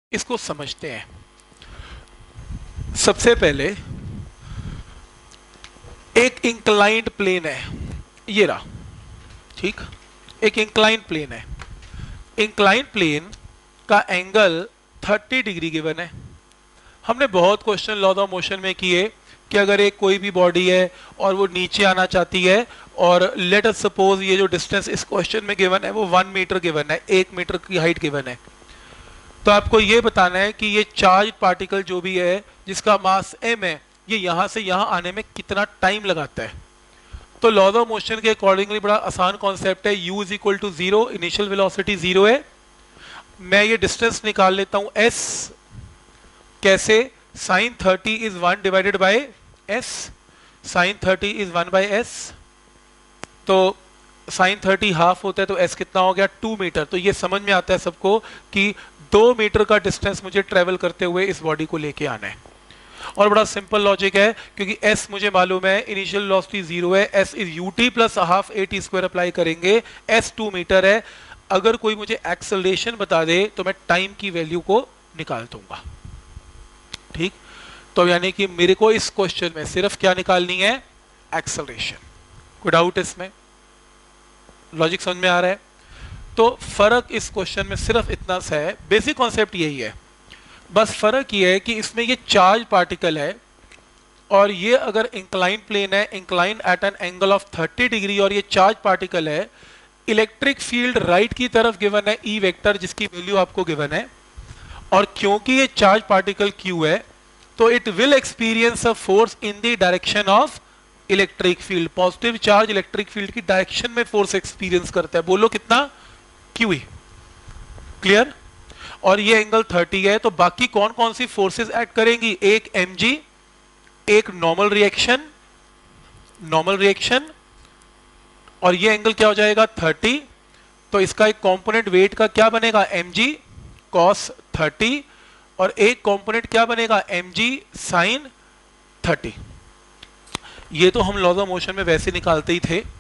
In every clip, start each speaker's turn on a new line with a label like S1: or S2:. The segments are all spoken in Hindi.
S1: इसको समझते हैं। सबसे पहले एक इंक्लाइंड प्लेन है, ये रहा, ठीक। एक इंक्लाइंड प्लेन है, इंक्लाइंड प्लेन का एंगल 30 डिग्री गिवन है। हमने बहुत क्वेश्चन लॉ ऑफ मोशन में किए कि अगर एक कोई भी बॉडी है और वो नीचे आना चाहती है, और लेट अस सपोज ये जो डिस्टेंस इस क्वेश्चन में गिवन है वो 1 मीटर गिवन है, 1 मीटर की हाइट गिवन है, तो आपको ये बताना है कि ये चार्ज पार्टिकल जो भी है जिसका मास m है, ये यहां से यहां आने में कितना टाइम लगाता है। तो लॉ ऑफ मोशन के अकॉर्डिंगली बड़ा आसान कॉन्सेप्ट है, u is equal to 0, initial velocity 0 है। मैं ये डिस्टेंस निकाल लेता हूं s, कैसे, sine 30 is 1 divided by s, sine 30 is 1 by s, तो साइन 30 हाफ होता है तो s कितना हो गया 2 मीटर। तो ये समझ में आता है सबको कि 2 मीटर का डिस्टेंस मुझे ट्रेवल करते हुए इस बॉडी को लेके आना है। और बड़ा सिंपल लॉजिक है, क्योंकि s मुझे मालूम है, इनिशियल वेलोसिटी 0 है, s is ut plus half at square apply करेंगे, s 2 मीटर है। अगर कोई मुझे एक्सेलरेशन बता दे तो मैं टाइम की वैल्यू को निकाल दूंगा, ठीक। तो यानी कि मेरे को इस क्वेश्चन में सिर्फ क्या निकालनी है, एक्सेलरेशन। कोई डाउट इसमें, लॉजिक समझ में आ रहा है? तो फर्क इस क्वेश्चन में सिर्फ इतना सा है, बेसिक कॉन्सेप्ट यही है, बस फर्क ये है कि इसमें ये चार्ज पार्टिकल है और ये अगर इंक्लाइन प्लेन है, incline at an angle of 30 degree, और ये चार्ज पार्टिकल है, इलेक्ट्रिक फील्ड राइट की तरफ गिवन है ई वेक्टर, जिसकी वैल्यू आपको गिवन है, और क्योंकि ये चार्ज पार्टिकल q है तो it will experience a force in the direction of electric field. Positive charge electric field की डायरेक्शन में फोर्स एक्सपीरियंस करता है, बोलो कितना, q ही, क्लियर। और ये एंगल 30 है, तो बाकी कौन कौन सी फोर्सेस एक्ट करेंगी, एक mg, एक नॉर्मल रिएक्शन, और ये एंगल क्या हो जाएगा 30, तो इसका एक कंपोनेंट वेट का क्या बनेगा mg cos 30, और एक कंपोनेंट क्या बनेगा mg sin 30। ये तो हम लॉ ऑफ मोशन में वैसे निकालते ही थे।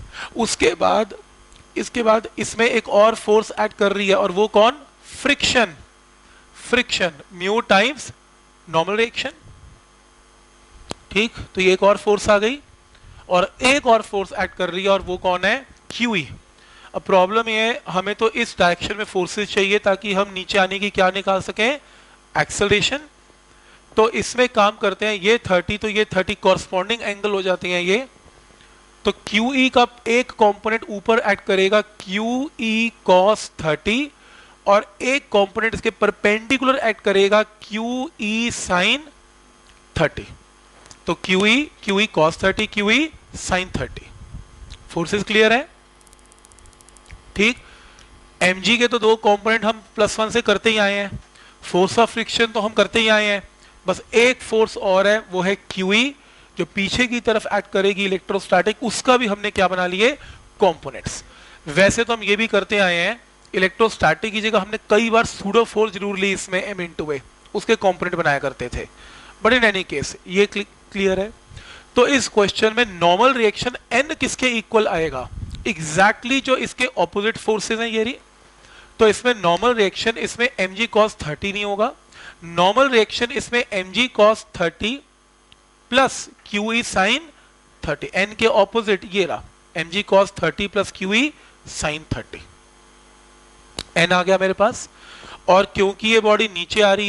S1: इसके बाद इसमें एक और फोर्स एक्ट कर रही है, और वो कौन, friction mu times normal reaction, ठीक। तो ये एक और फोर्स आ गई, और एक और फोर्स एक्ट कर रही है, और वो कौन है, QE। अब प्रॉब्लम ये है, हमें तो इस डायरेक्शन में फोर्सेस चाहिए ताकि हम नीचे आने की क्या निकाल सकें, एक्सेलरेशन। तो इसमें काम करते हैं, ये 30 तो ये 30 कॉरस्पॉन्डिंग एंगल हो जाते हैं ये, तो QE का एक कंपोनेंट ऊपर एक्ट करेगा QE cos 30, और एक कंपोनेंट इसके परपेंडिकुलर एक्ट करेगा QE sin 30। तो QE cos 30, QE sin 30। Forces clear है, ठीक। mg के तो दो कंपोनेंट हम +1 से करते ही आए हैं, फोर्स ऑफ फ्रिक्शन तो हम करते ही आए हैं, बस एक फोर्स और है, वो है QE, जो पीछे की तरफ एक्ट करेगी इलेक्ट्रोस्टैटिक, उसका भी हमने क्या बना लिए, कंपोनेंट्स। वैसे तो हम ये भी करते आए हैं, इलेक्ट्रोस्टैटिक की जगह हमने कई बार सूडो फोर्स जरूर ली इसमें, m×a, उसके कंपोनेंट बनाया करते थे, बट इन एनी केस ये क्लियर है। तो इस क्वेश्चन में नॉर्मल रिएक्शन n किसके इक्वल आएगा, एग्जैक्टली जो इसके ऑपोजिट फोर्सेस हैं ये रही। तो इसमें नॉर्मल रिएक्शन इसमें mg cos 30 नहीं होगा, नॉर्मल रिएक्शन इसमें mg cos 30 plus QE sin 30, n के ऑपोजिट ये रहा, mg cos 30 plus QE sin 30, n आ गया मेरे पास। और क्योंकि ये बॉडी नीचे आ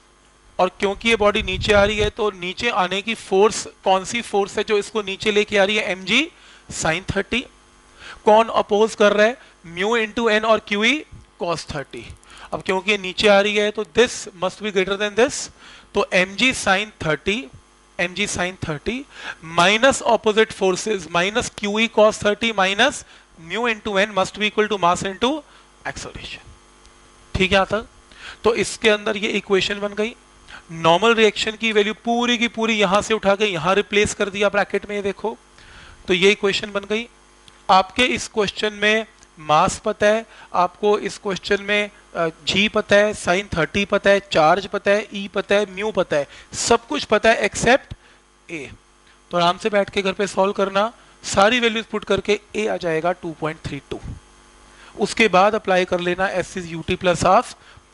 S1: रही है, तो नीचे आने की फोर्स, कौन सी फोर्स है जो इसको नीचे लेके आ रही है, mg sin 30। कौन अपोज कर रहा है, म्यू इंटू n और QE cos 30। अब क्योंकि ये नीचे आ रही है तो this must be greater than this, तो mg sin 30 minus opposite forces, minus QE cos 30 minus mu into n must be equal to mass into acceleration, ठीक है यहाँ तक। तो इसके अंदर ये इक्वेशन बन गई, नॉर्मल रिएक्शन की वैल्यू पूरी की पूरी यहां से उठा के यहां रिप्लेस कर दिया ब्रैकेट में, ये देखो, तो ये इक्वेशन बन गई। आपके इस क्वेश्चन में मास पता है, आपको इस क्वेश्चन में g पता है, साइन 30 पता है, चार्ज पता है, E पता है, म्यू पता है, सब कुछ पता है एक्सेप्ट A। तो आराम से बैठ के घर पे सॉल्व करना, सारी वैल्यूज पुट करके A आ जाएगा 2.32। उसके बाद अप्लाई कर लेना S is ut plus half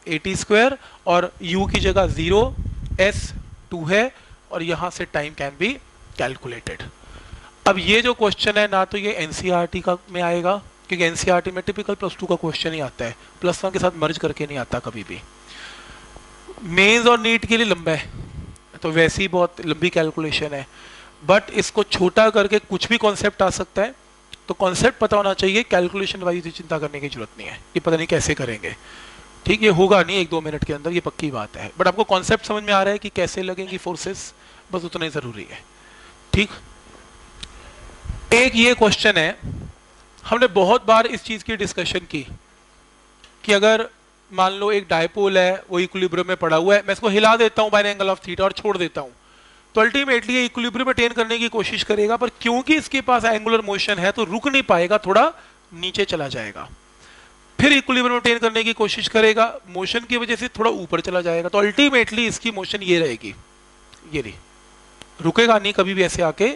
S1: AT² और u की जगह 0, s 2 है और यहां से टाइम कैन बी कैलकुलेटेड। अब ये जो क्वेश्चन है ना तो ये एनसीईआरटी का में आएगा, क्योंकि एनसीईआरटी में टिपिकल +2 का क्वेश्चन ही आता है, +1 के साथ मर्ज करके नहीं आता कभी भी। मेंस और नीट के लिए लंबा है तो वैसे ही बहुत लंबी कैलकुलेशन है, बट इसको छोटा करके कुछ भी कॉन्सेप्ट आ सकता है, तो कॉन्सेप्ट पता होना चाहिए, कैलकुलेशन वाइज चिंता करने की जरूरत नहीं है कि पता नहीं कैसे करेंगे। ठीक, ये होगा नहीं 1-2 मिनट के अंदर, ये पक्की बात है, बट आपको कॉन्सेप्ट समझ में आ रहा है कि कैसे लगेंगी फोर्सेस, बस उतना ही जरूरी है। ठीक, एक ये क्वेश्चन है, हमने बहुत बार इस चीज की डिस्कशन की कि अगर मान लो एक डायपोल है, वो इक्विलिब्रियम में पड़ा हुआ है, मैं इसको हिला देता हूं by an angle of theta और छोड़ देता हूं, तो अल्टीमेटली ये इक्विलिब्रियम अटेन करने की कोशिश करेगा, पर क्योंकि इसके पास एंगुलर मोशन है तो रुक नहीं पाएगा, थोड़ा नीचे चला जाएगा, फिर इक्विलिब्रियम अटेन करने की कोशिश करेगा, मोशन की वजह से थोड़ा ऊपर चला जाएगा, तो अल्टीमेटली इसकी मोशन ये रहेगी, ये रही, रुकेगा नहीं कभी भी ऐसे आके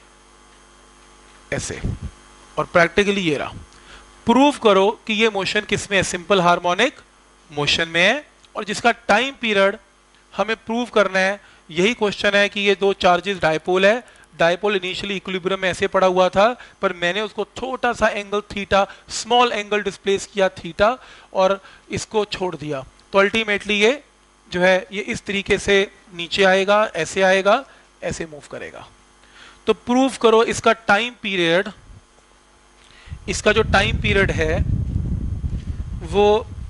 S1: ऐसे, और प्रैक्टिकली ये रहा। प्रूव करो कि ये मोशन किसमें है, सिंपल हार्मोनिक मोशन में है, और जिसका टाइम पीरियड हमें प्रूव करना है। यही क्वेश्चन है कि ये दो चार्जेस डायपोल है, डायपोल इनिशियली इक्विलिब्रियम में ऐसे पड़ा हुआ था, पर मैंने उसको छोटा सा angle theta, small angle displace किया थीटा, और इसको छोड़ दिया, तो अल्टीमेटली ये जो है ये इस तरीके से नीचे आएगा, ऐसे मूव करेगा। तो प्रूव करो इसका टाइम पीरियड, इसका जो टाइम पीरियड है वो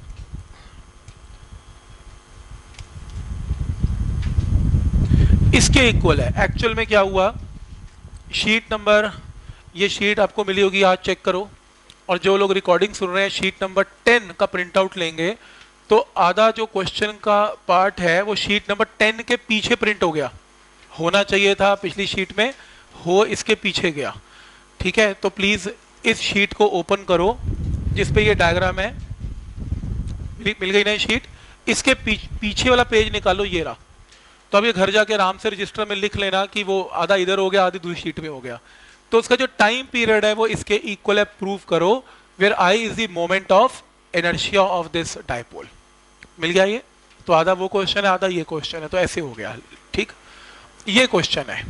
S1: इसके इक्वल है। एक्चुअल में क्या हुआ, शीट नंबर, ये शीट आपको मिली होगी, आज चेक करो, और जो लोग रिकॉर्डिंग सुन रहे हैं शीट नंबर 10 का प्रिंट आउट लेंगे तो आधा जो क्वेश्चन का पार्ट है वो शीट नंबर 10 के पीछे प्रिंट हो गया, होना चाहिए था पिछली शीट में, हो इसके पीछे गया। ठीक है, तो प्लीज इस शीट को ओपन करो जिसपे ये डायग्राम है, मिल गई ना शीट, इसके पीछे वाला पेज निकालो, ये रहा। तो अब ये घर जाके आराम से रजिस्टर में लिख लेना कि वो आधा इधर हो गया, आधी दूसरी शीट में हो गया। तो उसका जो टाइम पीरियड है वो इसके इक्वल है, प्रूव करो, where I is the moment of inertia of this dipole. मिल गया ये, तो आधा वो क्वेश्चन है, आधा ये क्वेश्चन है, तो ऐसे हो गया। ठीक, ये क्वेश्चन है।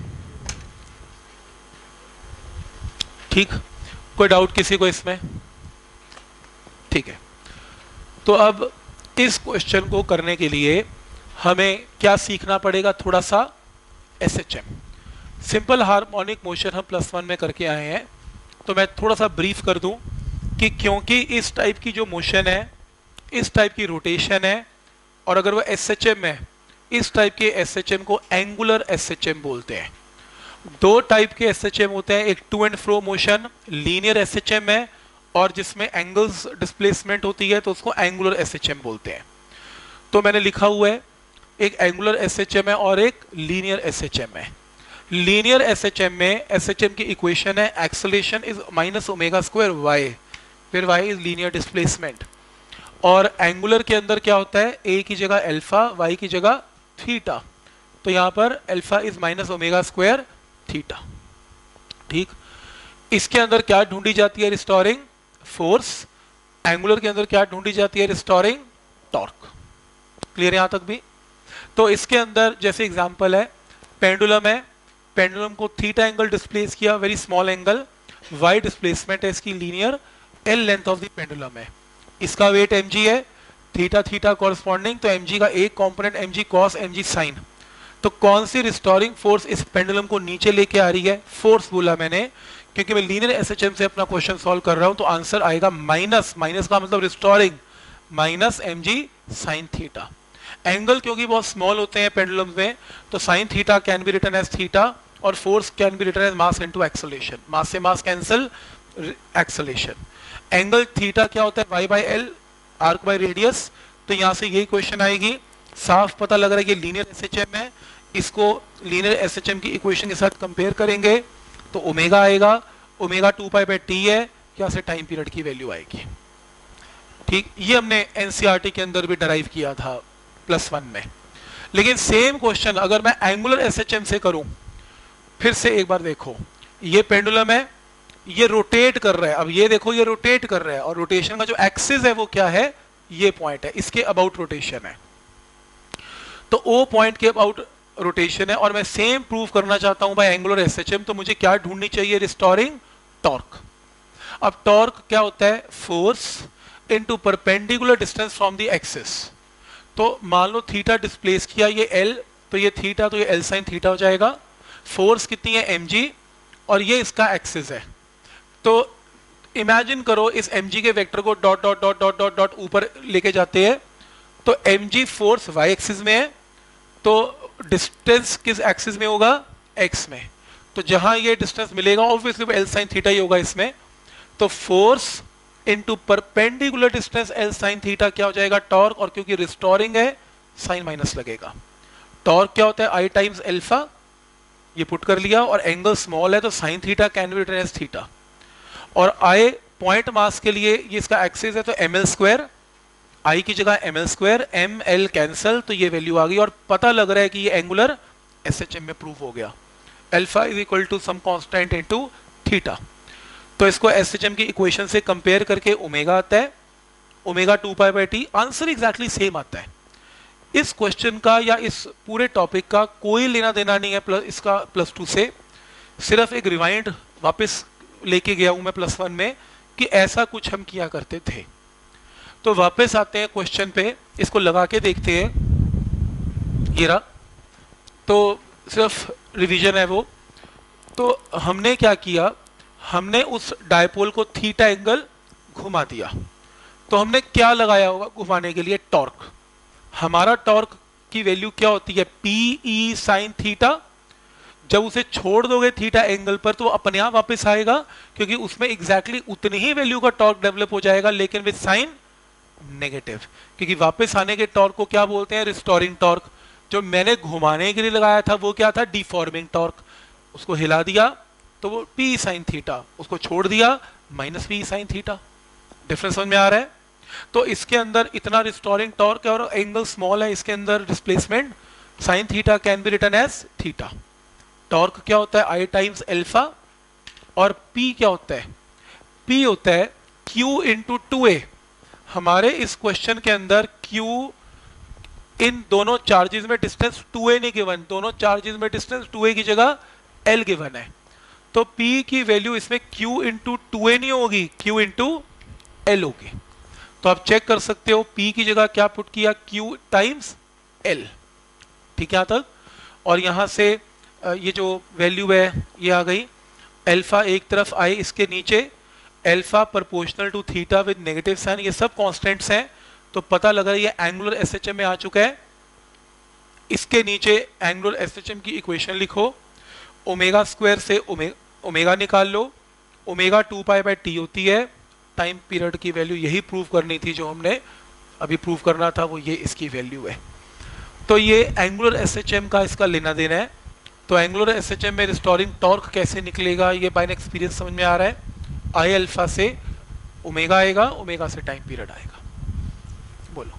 S1: ठीक, कोई डाउट किसी को इसमें? ठीक है, तो अब इस क्वेश्चन को करने के लिए हमें क्या सीखना पड़ेगा, थोड़ा सा SHM, सिंपल हार्मोनिक मोशन हम +1 में करके आए हैं, तो मैं थोड़ा सा ब्रीफ कर दूं कि क्योंकि इस टाइप की जो मोशन है, इस टाइप की रोटेशन है, और अगर वो SHM है, इस टाइप के SHM को एंगुलर SHM बोलते हैं। दो टाइप के SHM होते हैं, एक to and fro motion linear SHM है, और जिसमें एंगल्स डिस्प्लेसमेंट होती है तो उसको एंगुलर SHM बोलते हैं। तो मैंने लिखा हुआ है, एक एंगुलर SHM है और एक लीनियर SHM है। लीनियर SHM में SHM की इक्वेशन है एक्सेलरेशन इज -ω² y, फिर y इज लीनियर डिस्प्लेसमेंट, और एंगुलर के अंदर क्या होता है, a की जगह अल्फा, y की जगह थीटा, तो यहां पर अल्फा इज -ω² थीटा। ठीक, इसके अंदर क्या ढूंढी जाती है, रिस्टोरिंग फोर्स, एंगुलर के अंदर क्या ढूंढी जाती है, रिस्टोरिंग टॉर्क। क्लियर यहां तक भी? तो इसके अंदर जैसे एग्जांपल है, पेंडुलम है, पेंडुलम को थीटा एंगल डिस्प्लेस किया, very small angle, y displacement है इसकी linear, l length of the pendulum है, इसका वेट mg है, थीटा थीटा कॉरस्पॉन्डिंग, तो mg का एक component mg cos mg sin। तो कौन सी रिस्टोरिंग फोर्स इस पेंडुलम को नीचे लेके आ रही है, फोर्स बोला मैंने क्योंकि मैं लीनियर SHM से अपना क्वेश्चन सॉल्व कर रहा हूं, तो आंसर आएगा माइनस, माइनस का मतलब restoring, minus mg sin theta. Angle क्योंकि बहुत स्मॉल होते हैं पेंडुलम में, तो sin theta can be written as theta, और force can be written as mass into acceleration, mass से mass cancel, acceleration. Angle theta क्या होता है, y by l, arc by radius, तो यहां से यही क्वेश्चन आएगी। साफ पता लग रहा है कि लीनियर SHM है, इसको लीनियर SHM की इक्वेशन के साथ कंपेयर करेंगे तो ओमेगा आएगा, ओमेगा 2π/t है, यहाँ से टाइम पीरियड की वैल्यू आएगी। ठीक, ये हमने एनसीईआरटी के अंदर भी डराइव किया था +1 में। लेकिन सेम क्वेश्चन अगर मैं एंगुलर SHM से करूं, फिर से एक बार देखो, ये पेंडुलम है, ये रोटेट कर रहा है, अब ये देखो ये रोटेट कर रहा है, और रोटेशन का जो एक्सिस है वो क्या है, ये पॉइंट है, इसके अबाउट रोटेशन है। तो ओ पॉइंट के अबाउट रोटेशन है और मैं सेम प्रूव करना चाहता हूं बाय एंगुलर एसएचएम, तो मुझे क्या ढूंढनी चाहिए? Restoring torque. अब टॉर्क क्या होता है? Force into perpendicular distance from the axis. तो मान लो थीटा डिस्प्लेस किया, ये एल, तो ये थीटा, तो ये एल साइन थीटा हो जाएगा। फोर्स कितनी है? mg, और ये इसका एक्सिस है। तो इमेजिन करो इस mg के वेक्टर को dot dot dot dot dot dot ऊपर लेके जाते हैं, तो mg फोर्स y एक्सिस में है, तो डिस्टेंस किस एक्सिस में होगा? x में। तो जहां ये डिस्टेंस मिलेगा ऑब्वियसली एल साइन थीटा ही होगा इसमें। तो force into perpendicular distance L sine theta क्या हो जाएगा? टॉर्क। और क्योंकि रिस्टोरिंग है साइन माइनस लगेगा। टॉर्क क्या होता है? आई टाइम्स एल्फा, ये पुट कर लिया, और एंगल स्मॉल है तो sine theta can be written as theta. और आई पॉइंट मास के लिए ये इसका एक्सिस है, तो एम एल स्क्वायर, आई की जगह M L square, M L cancel, तो ये वैल्यू आ गई। और पता लग रहा है कि ये एंगुलर एसएचएम में प्रूव हो गया। Alpha is equal to some constant into theta. तो इसको एसएचएम की इक्वेशन से कंपेयर करके ओमेगा आता है, omega 2 pi T, answer exactly same आता है। इस क्वेश्चन का या इस पूरे टॉपिक का कोई लेना देना नहीं है इसका +2 से। सिर्फ एक रिवाइंड वापस लेके गया हूं मैं +1 में कि ऐसा कुछ हम किया करते थे। तो वापस आते हैं क्वेश्चन पे, इसको लगा के देखते हैं। ये रहा, तो सिर्फ रिवीजन है वो। तो हमने क्या किया? हमने उस डायपोल को थीटा एंगल घुमा दिया। तो हमने क्या लगाया होगा घुमाने के लिए? टॉर्क। हमारा टॉर्क की वैल्यू क्या होती है? P E sine theta. जब उसे छोड़ दोगे थीटा एंगल पर तो वो अपने आप वापस आएगा, क्योंकि उसमें एग्जैक्टली उतनी ही वैल्यू का टॉर्क डेवलप हो जाएगा, लेकिन विद साइन नेगेटिव। क्योंकि वापस आने के टॉर्क को क्या बोलते हैं? Restoring torque. जो मैंने घुमाने के लिए लगाया था वो क्या था? Deforming torque. उसको हिला दिया तो वो पी साइन थीटा, उसको छोड़ दिया minus P sine theta. Difference समझ में आ रहा है? तो इसके अंदर इतना रिस्टोरिंग टॉर्क है और एंगल स्मॉल है, इसके अंदर displacement sine theta can be written as theta. Torque क्या होता है? I times alpha. और पी क्या होता है? पी होता है क्यू इंटू 2a। हमारे इस क्वेश्चन के अंदर क्यू, इन दोनों चार्जेस में डिस्टेंस 2a नहीं गिवन, दोनों चार्जेस में डिस्टेंस 2a की जगह l गिवन है। तो p की वैल्यू इसमें q इंटू 2a नहीं होगी, q इंटू l होगी। तो आप चेक कर सकते हो p की जगह क्या पुट किया? q टाइम्स l। ठीक है यहां तक? और यहां से ये जो वैल्यू है ये आ गई। अल्फा एक तरफ आई, इसके नीचे alpha proportional to theta with negative sign, ये सब कांस्टेंट्स हैं। तो पता लगा ये एंगुलर एसएचएम में आ चुका है। इसके नीचे एंगुलर एसएचएम की इक्वेशन लिखो, ओमेगा स्क्वायर से ओमेगा निकाल लो, ओमेगा 2 पाई बाय टी होती है टाइम पीरियड की वैल्यू। यही प्रूव करनी थी जो हमने अभी प्रूव करना था, वो ये इसकी वैल्यू है। तो ये एंगुलर एसएचएम का इसका लेना देना है। तो एंगुलर एसएचएम में रिस्टोरिंग टॉर्क कैसे निकलेगा ये बाय एक्सपीरियंस समझ में आ रहा है। आई अल्फा से ओमेगा आएगा, ओमेगा से टाइम पीरियड आएगा। बोलो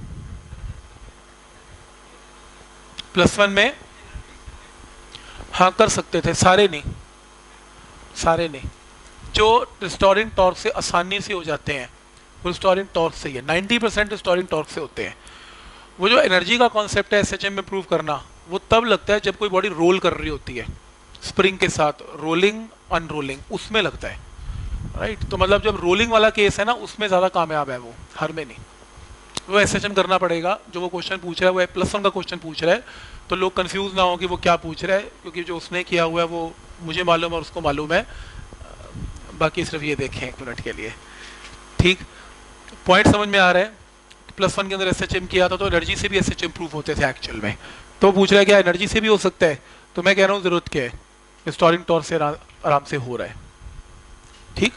S1: +1 में हाँ कर सकते थे, सारे नहीं, सारे नहीं। जो रिस्टोरिंग टॉर्क से आसानी से हो जाते हैं वो रिस्टोरिंग टॉर्क से ही है। 90% रिस्टोरिंग टॉर्क से होते हैं। वो जो एनर्जी का कॉन्सेप्ट है एसएचएम में प्रूव करना, वो तब लगता है जब कोई बॉडी रोल कर रही होती है स्प्रिंग के साथ, रोलिंग अनरोलिंग, उसमें लगता है, राइट। तो मतलब जब रोलिंग वाला केस है ना, उसमें ज़्यादा कामयाब है वो, हर में नहीं। वो एसएचएम करना पड़ेगा। जो वो क्वेश्चन पूछ रहा है वो +1 का क्वेश्चन पूछ रहा है, तो लोग कंफ्यूज ना हो कि वो क्या पूछ रहा है, क्योंकि जो उसने किया हुआ है वो मुझे मालूम है और उसको मालूम है। बाकी सिर्फ ये देखें 1 मिनट के लिए, ठीक। पॉइंट समझ में आ रहा है? +1 के अंदर एसएचएम किया था तो एनर्जी से भी एसएचएम प्रूफ होते थे एक्चुअल में। तो पूछ रहा है क्या एनर्जी से भी हो सकता है? तो मैं कह रहा हूँ जरूरत क्या है, रिस्टोरिंग टॉर्क से आराम से हो रहा है, ठीक।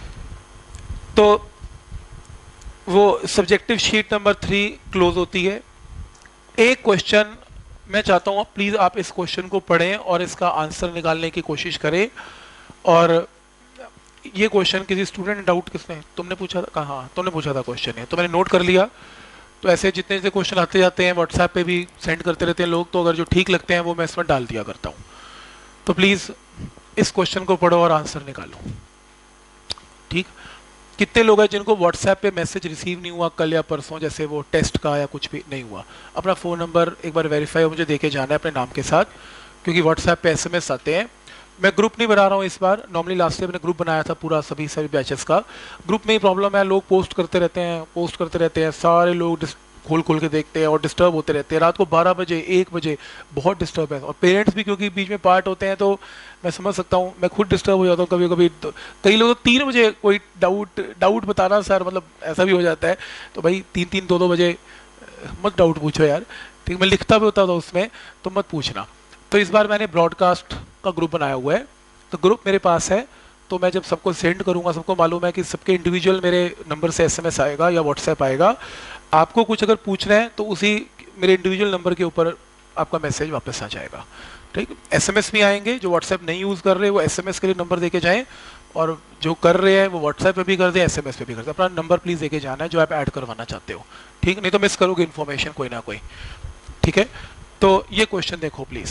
S1: तो वो सब्जेक्टिव शीट नंबर 3 क्लोज होती है। एक क्वेश्चन मैं चाहता हूँ प्लीज आप इस क्वेश्चन को पढ़ें और इसका आंसर निकालने की कोशिश करें। और ये क्वेश्चन किसी स्टूडेंट ने डाउट, किसने, तुमने पूछा था? हाँ तुमने पूछा था क्वेश्चन है, तो मैंने नोट कर लिया। तो ऐसे जितने से क्वेश्चन आते जाते हैं व्हाट्सएप पे भी सेंड करते रहते हैं लोग, तो अगर जो ठीक लगते हैं वो मैं इसमें डाल दिया करता हूँ। तो प्लीज़ इस क्वेश्चन को पढ़ो और आंसर निकालो, ठीक। कितने लोग हैं जिनको व्हाट्सएप पे मैसेज रिसीव नहीं हुआ कल या परसों, जैसे वो टेस्ट का या कुछ भी नहीं हुआ? अपना फ़ोन नंबर एक बार वेरीफाई मुझे देके जाना है अपने नाम के साथ, क्योंकि व्हाट्सएप पे एसएमएस आते हैं। मैं ग्रुप नहीं बना रहा हूँ इस बार, नॉर्मली लास्ट ईयर मैंने ग्रुप बनाया था पूरा सभी सभी बैचेस का। ग्रुप में ही प्रॉब्लम है, लोग पोस्ट करते रहते हैं, पोस्ट करते रहते हैं, सारे लोग खोल खोल के देखते हैं और डिस्टर्ब होते रहते हैं रात को 12 बजे 1 बजे, बहुत डिस्टर्ब है। और पेरेंट्स भी क्योंकि बीच में पार्ट होते हैं, तो मैं समझ सकता हूँ, मैं खुद डिस्टर्ब हो जाता हूँ कभी कभी। तो कई लोग तो 3 बजे कोई डाउट डाउट बताना सर, मतलब ऐसा भी हो जाता है। तो भाई 3-3 2-2 बजे मत डाउट पूछो यार, ठीक, मैं लिखता भी होता था उसमें, तो मत पूछना। तो इस बार मैंने ब्रॉडकास्ट का ग्रुप बनाया हुआ है, तो ग्रुप मेरे पास है। तो मैं जब सबको सेंड करूंगा, सबको मालूम है कि सबके इंडिविजुअल मेरे नंबर से एसएमएस आएगा या व्हाट्सएप आएगा। आपको कुछ अगर पूछना है तो उसी मेरे इंडिविजुअल नंबर के ऊपर आपका मैसेज वापस आ जाएगा, ठीक। एसएमएस भी आएंगे, जो व्हाट्सएप नहीं यूज़ कर रहे वो एसएमएस के लिए नंबर देके जाएं, और जो कर रहे हैं वो व्हाट्सएप पे भी कर दें, एसएमएस पे भी कर दें। अपना नंबर प्लीज़ देके जाना है जो आप ऐड करवाना चाहते हो, ठीक, नहीं तो मिस करोगे इन्फॉर्मेशन कोई ना कोई, ठीक है। तो ये क्वेश्चन देखो प्लीज़।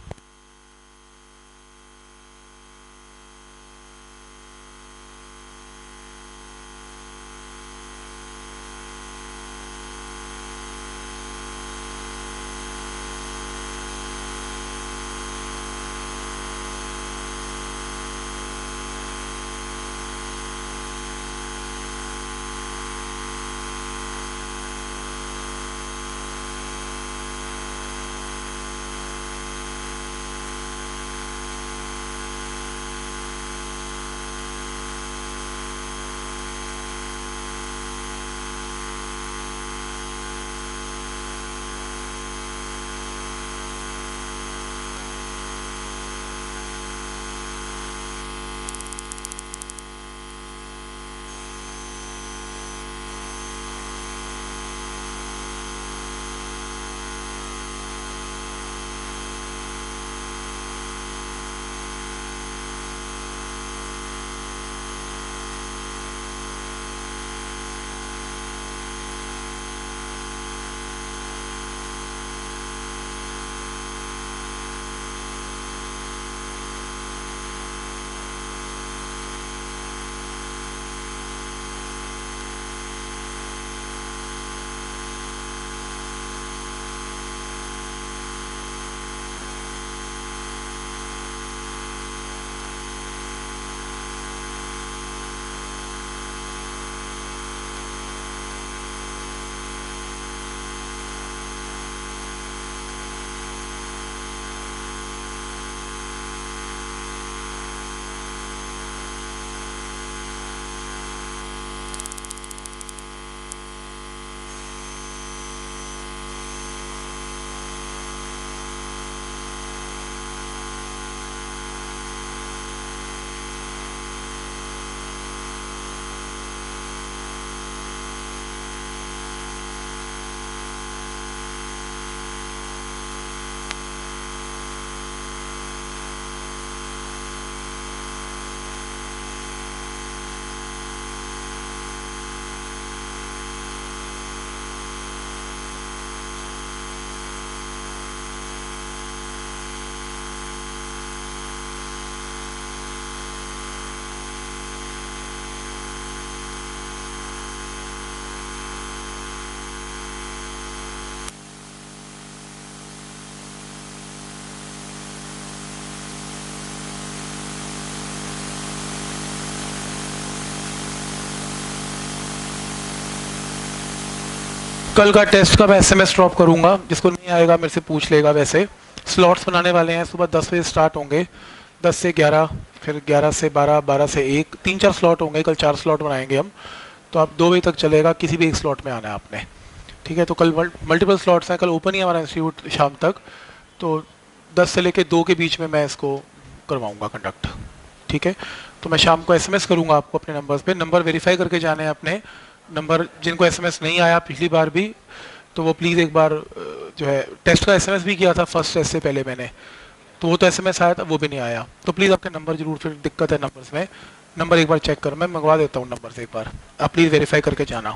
S1: कल का टेस्ट का मैं एसएमएस ड्रॉप करूंगा, जिसको नहीं आएगा मेरे से पूछ लेगा। वैसे स्लॉट्स बनाने वाले हैं, सुबह 10 बजे स्टार्ट होंगे, 10 से 11, फिर 11 से 12, 12 से 1, 3-4 स्लॉट होंगे। कल 4 स्लॉट बनाएंगे हम, तो आप 2 बजे तक चलेगा, किसी भी एक स्लॉट में आना है आपने, ठीक है। तो कल मल्टीपल स्लॉट्स हैं, कल ओपन ही हमारा इंस्टीट्यूट शाम तक, तो 10 से लेके 2 के बीच में मैं इसको करवाऊँगा कंडक्ट, ठीक है। तो मैं शाम को एसएमएस करूँगा आपको अपने नंबर्स पे, नंबर वेरीफाई करके जाने हैं अपने नंबर। जिनको एसएमएस नहीं आया पिछली बार भी, तो वो प्लीज़ एक बार जो है, टेस्ट का एसएमएस भी किया था फर्स्ट टेस्ट से पहले मैंने, तो वो तो एसएमएस आया था, वो भी नहीं आया। तो प्लीज़ आपके नंबर जरूर, फिर दिक्कत है नंबर्स में, नंबर एक बार चेक कर, मैं मंगवा देता हूँ नंबर से, एक बार आप प्लीज़ वेरीफाई करके जाना।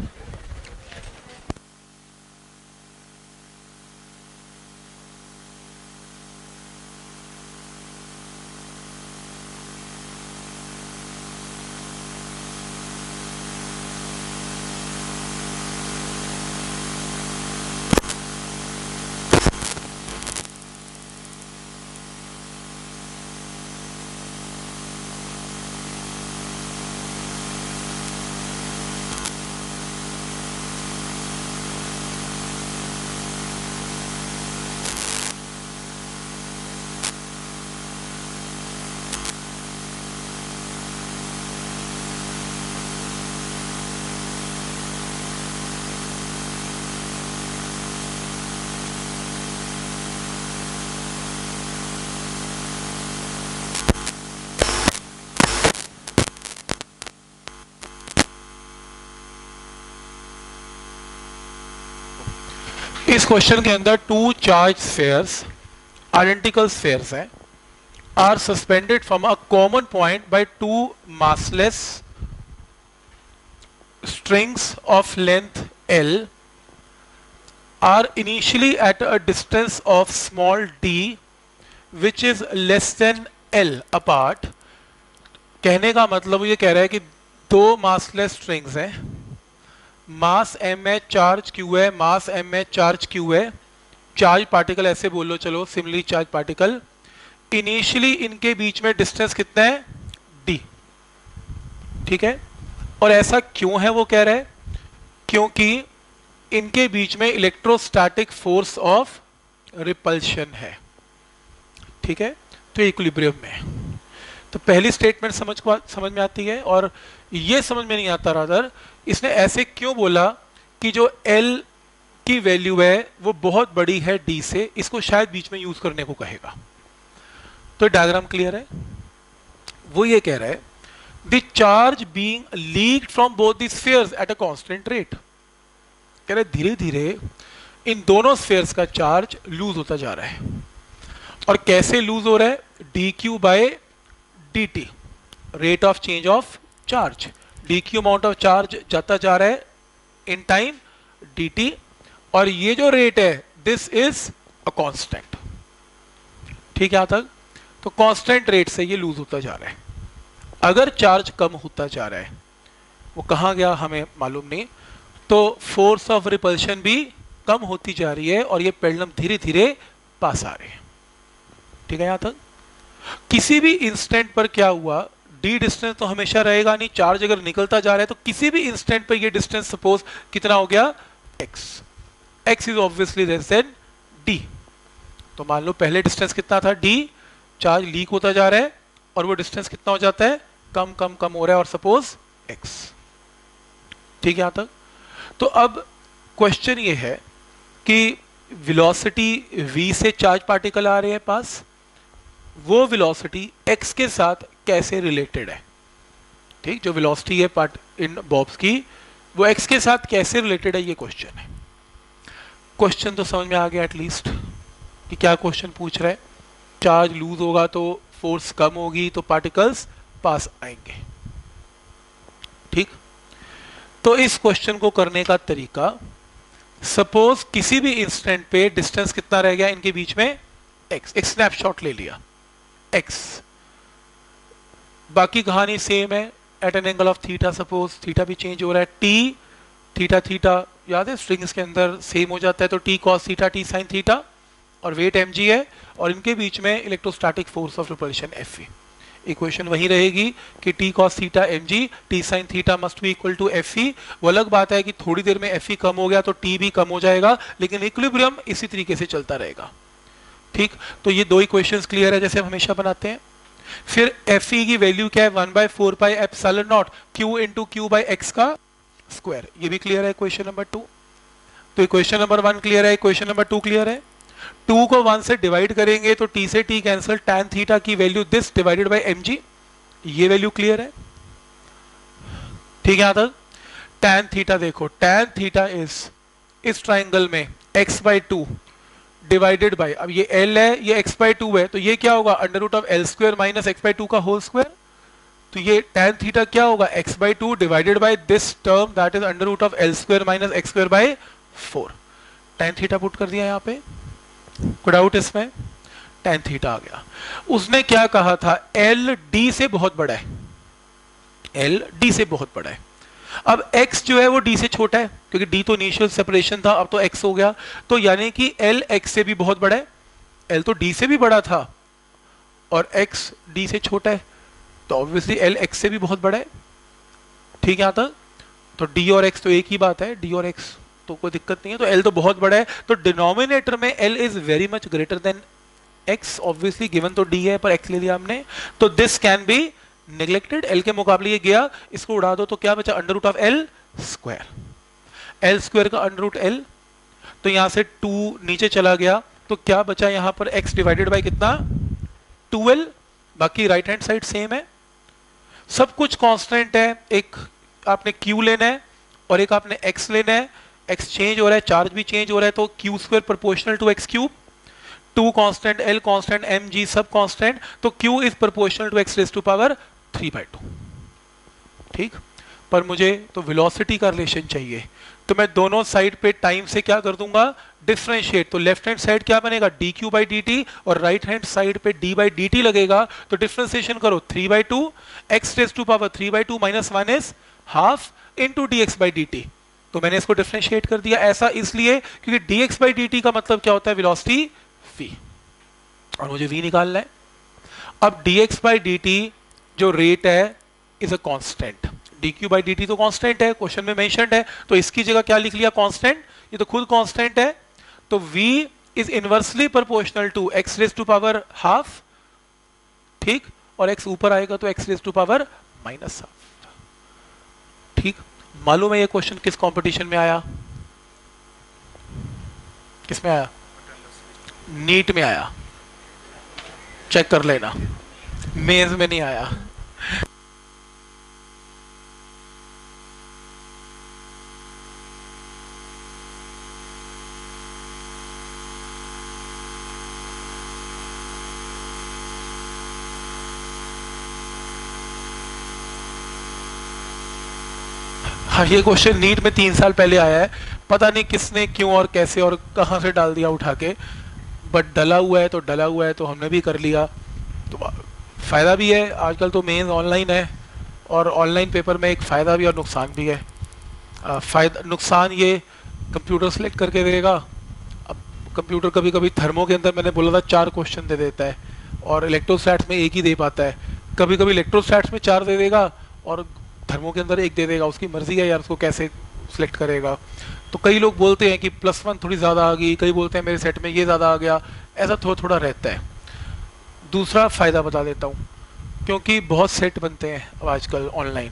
S1: इस क्वेश्चन के अंदर two charge spheres identical spheres हैं are suspended from a common point by two massless strings of length L are initially at a distance of small d which is less than L apart. कहने का मतलब ये कह रहा है कि दो massless strings हैं, मास m है, चार्ज q है, मास m है, चार्ज q है, चार्ज पार्टिकल ऐसे बोल लो, चलो सिमिलरली चार्ज पार्टिकल, इनिशियली इनके बीच में डिस्टेंस कितना है d, ठीक है। और ऐसा क्यों है वो कह रहा है, क्योंकि इनके बीच में इलेक्ट्रोस्टैटिक फोर्स ऑफ रिपल्शन है, ठीक है। तो इक्विलिब्रियम में है। तो पहली स्टेटमेंट समझ में आती है, और ये समझ में नहीं आता रादर इसने ऐसे क्यों बोला कि जो L की वैल्यू है वो बहुत बड़ी है D से, इसको शायद बीच में यूज करने को कहेगा। तो डायग्राम क्लियर है। वो ये कह रहा है the charge being leaked from both the spheres at a constant rate, कह रहे धीरे धीरे इन दोनों स्फीयर्स का चार्ज लूज होता जा रहा है। और कैसे लूज हो रहा है, D Q by D T, rate of change of charge, D Q amount of charge जाता जा रहा है इन टाइम डी टी, और ये जो रेट है दिस इज अ कांस्टेंट, ठीक है। यहां तक तो कांस्टेंट रेट से ये लूज होता जा रहा है। अगर चार्ज कम होता जा रहा है, वो कहां गया हमें मालूम नहीं, तो फोर्स ऑफ रिपल्शन भी कम होती जा रही है और ये पेंडुलम धीरे धीरे पास आ रहे हैं, ठीक है। यहां तक किसी भी इंस्टेंट पर क्या हुआ, डी डिस्टेंस तो हमेशा रहेगा नहीं, चार्ज अगर निकलता जा रहा है तो किसी भी इंस्टेंट पर ये डिस्टेंस सपोज कितना हो गया x, x is obviously less than d। तो मान लो पहले डिस्टेंस कितना था d, चार्ज लीक होता जा रहा है और वो डिस्टेंस कितना हो जाता है, कम कम कम हो रहा है, और सपोज x, ठीक है। यहां तक तो अब क्वेश्चन ये है कि वेलोसिटी v से चार्ज पार्टिकल आ रहे हैं पास, वो वेलोसिटी x के साथ कैसे रिलेटेड है, ठीक। जो वेलोसिटी है पार्ट इन बॉब्स की वो x के साथ कैसे रिलेटेड है, ये क्वेश्चन है। क्वेश्चन तो समझ में आ गया एटलीस्ट कि क्या क्वेश्चन पूछ रहा है। चार्ज लूज होगा तो फोर्स कम होगी तो पार्टिकल्स पास आएंगे, ठीक। तो इस क्वेश्चन को करने का तरीका, सपोज किसी भी इंस्टेंट पे डिस्टेंस कितना रह गया इनके बीच में x, एक स्नैपशॉट ले लिया x, बाकी कहानी सेम है, at an angle of theta, suppose theta भी चेंज हो रहा है, t थीटा थीटा याद है स्ट्रिंग्स के अंदर सेम हो जाता है, तो t cos theta t sin theta, और वेट mg है, और इनके बीच में electrostatic force of repulsion Fe। Equation वही रहेगी कि t cos theta mg t sin theta must be equal to Fe। वो अलग बात है कि थोड़ी देर में Fe कम हो गया तो t भी कम हो जाएगा, लेकिन इक्विलिब्रियम इसी तरीके से चलता रहेगा, ठीक। तो ये दो इक्वेशंस क्लियर है जैसे हम हमेशा बनाते हैं। फिर Fe की वैल्यू क्या है, 1/4 pi epsilon naught q into q by X का स्क्वायर, ये भी क्लियर है इक्वेशन नंबर 2। तो इक्वेशन नंबर 1 क्लियर है, इक्वेशन नंबर 2 क्लियर है। 2 को 1 से डिवाइड करेंगे तो t से t कैंसिल, tan थीटा की value this divided by mg, ये वैल्यू क्लियर है, ठीक है। यहां तक tan थीटा देखो, tan थीटा इस ट्राइंगल में x/2 डिवाइडेड बाय, अब ये l है ये x/2 है, तो ये क्या होगा under root of l square minus x/2 का होल स्क्वायर, तो ये tan थीटा क्या होगा x/2 divided by this term that is under root of l square minus x square by 4। tan theta put कर दिया यहाँ पे, कोई डाउट इसमें, tan थीटा आ गया। उसने क्या कहा था, L D से बहुत बड़ा है, L D से बहुत बड़ा है। अब x जो है वो D से छोटा है, क्योंकि D तो इनिशियल सेपरेशन था, अब तो x हो गया, तो यानी कि L x से भी बहुत बड़ा है। L तो D से भी बड़ा था और x D से छोटा है, तो ऑब्वियसली L x से भी बहुत बड़ा है, ठीक है। यहां तक तो D और x तो एक ही बात है, D और x तो कोई दिक्कत नहीं है, तो L तो बहुत बड़ा है, तो डिनोमिनेटर में L is very much greater than x, obviously given तो D है पर x ले लिया हमने, तो this can be neglected, L के मुकाबले ये गया, इसको उड़ा दो तो क्या बचा under root of L square, L square का अंडर रूट L, तो यहां से 2 नीचे चला गया, तो क्या बचा यहां पर x डिवाइडेड बाय कितना 2L, बाकी राइट हैंड साइड सेम है, सब कुछ कांस्टेंट है, एक आपने q लेना है और एक आपने x लेना है, x चेंज हो रहा है, चार्ज भी चेंज हो रहा है, तो q square proportional to x cube, 2 constant, l constant, m g सब कांस्टेंट, तो q is proportional to x raise to power 3/2। ठीक, पर मुझे तो वेलोसिटी का रिलेशन चाहिए, तो मैं दोनों साइड पे टाइम से क्या कर दूंगा, डिफरेंशिएट। तो लेफ्ट हैंड साइड क्या बनेगा, dq बाई dt, और राइट हैंड साइड पे d बाई dt लगेगा, तो डिफरेंशिएशन करो 3/2, x raise to power 3/2 minus 1 is half into dx by dt। तो मैंने इसको डिफरेंशिएट कर दिया, ऐसा इसलिए क्योंकि dx बाई dt का मतलब क्या होता है, वेलोसिटी v, और मुझे v निकालना है। अब dx बाई dt जो रेट है is a constant, dq by dt तो कांस्टेंट है, क्वेश्चन में मेंशन्ड है, तो इसकी जगह क्या लिख लिया, कांस्टेंट, ये तो खुद कांस्टेंट है, तो v is inversely proportional to x raise to power half, ठीक, और x ऊपर आएगा तो x raise to power minus half. ठीक, मालूम है ये क्वेश्चन किस कंपटीशन में आया, किस में आया, नीट में आया, चेक कर लेना, मेंस में नहीं आया। हाँ, ये क्वेश्चन नीट में 3 साल पहले आया है, पता नहीं किसने क्यों और कैसे और कहां से डाल दिया उठा के, बट डला हुआ है तो डला हुआ है, तो हमने भी कर लिया। तो फ़ायदा भी है, आजकल तो मेंस ऑनलाइन है, और ऑनलाइन पेपर में एक फ़ायदा भी और नुकसान भी है। फ़ायदा नुकसान ये, कंप्यूटर सेलेक्ट करके देगा, अब कंप्यूटर कभी कभी थर्मो के अंदर मैंने बोला था 4 क्वेश्चन दे देता है, और इलेक्ट्रोस्टैट्स में एक ही दे पाता है, कभी कभी इलेक्ट्रोस्टैट्स में 4 दे देगा और थर्मो के अंदर 1 दे देगा, उसकी मर्जी है यार, उसको कैसे सिलेक्ट करेगा। तो कई लोग बोलते हैं कि +1 थोड़ी ज़्यादा आ गई, कई बोलते हैं मेरे सेट में ये ज़्यादा आ गया, ऐसा थोड़ा थोड़ा रहता है। दूसरा फ़ायदा बता देता हूँ, क्योंकि बहुत सेट बनते हैं अब आजकल ऑनलाइन,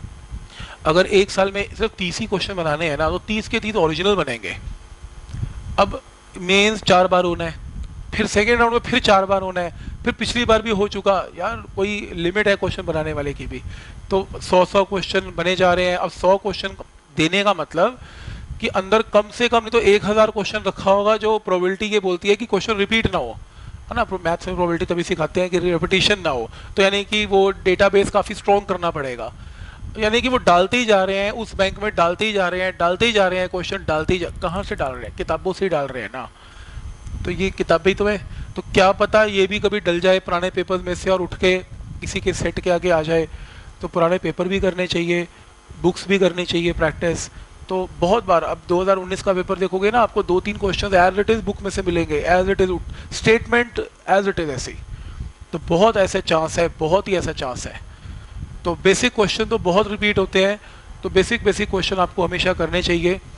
S1: अगर एक साल में सिर्फ 30 ही क्वेश्चन बनाने हैं ना, तो 30 के 30 ओरिजिनल बनेंगे। अब मेंस 4 बार होना है, फिर सेकेंड राउंड में फिर 4 बार होना है, फिर पिछली बार भी हो चुका यार, कोई लिमिट है क्वेश्चन बनाने वाले की भी, तो 100 क्वेश्चन बने जा रहे हैं। अब 100 क्वेश्चन देने का मतलब कि अंदर कम से कम नहीं तो 1000 क्वेश्चन रखा होगा, जो प्रोबेबिलिटी ये बोलती है कि क्वेश्चन रिपीट ना हो, है ना, मैथ्स में प्रोबेबिलिटी तभी सिखाते हैं कि रिपीटिशन ना हो, तो यानी कि वो डेटाबेस काफ़ी स्ट्रॉन्ग करना पड़ेगा, यानी कि वो डालते ही जा रहे हैं, उस बैंक में डालते ही जा रहे हैं, डालते ही जा रहे हैं क्वेश्चन, डालते ही कहाँ से डाल रहे हैं, किताबों से ही डाल रहे हैं ना, तो ये किताबें तो है, तो क्या पता ये भी कभी डल जाए पुराने पेपर में से और उठ के किसी के सेट के आगे आ जाए, तो पुराने पेपर भी करने चाहिए, बुक्स भी करनी चाहिए प्रैक्टिस। तो बहुत बार अब 2019 का पेपर देखोगे ना, आपको 2-3 question as it is book में से मिलेंगे, as it is statement as it is ऐसे ही, तो बहुत ऐसे चांस है, बहुत ही ऐसा चांस है। तो बेसिक क्वेश्चन तो बहुत रिपीट होते हैं, तो बेसिक क्वेश्चन आपको हमेशा करने चाहिए।